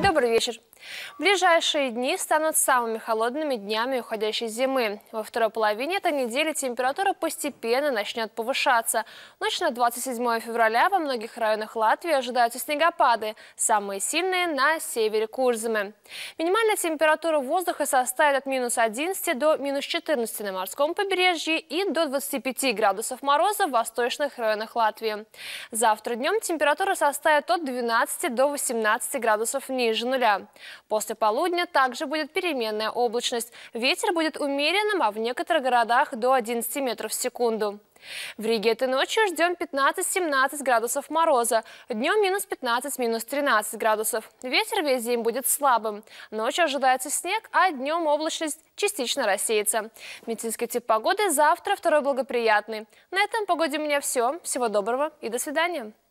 Добрый вечер. Ближайшие дни станут самыми холодными днями уходящей зимы. Во второй половине этой недели температура постепенно начнет повышаться. Ночь на 27 февраля во многих районах Латвии ожидаются снегопады, самые сильные на севере Курземы. Минимальная температура воздуха составит от -11 до -14 на морском побережье и до 25 градусов мороза в восточных районах Латвии. Завтра днем температура составит от 12 до 18 градусов ниже нуля. После полудня также будет переменная облачность. Ветер будет умеренным, а в некоторых городах до 11 метров в секунду. В Риге этой ночью ждем 15-17 градусов мороза. Днем -15, -13 градусов. Ветер весь день будет слабым. Ночью ожидается снег, а днем облачность частично рассеется. Медицинский тип погоды завтра второй благоприятный. На этом погоде у меня все. Всего доброго и до свидания.